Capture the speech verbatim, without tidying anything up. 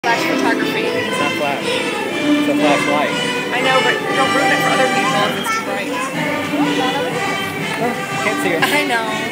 Flash photography. It's not flash. It's a flashlight. I know, but don't ruin it for other people if it's too bright. Oh, can't see her. I know.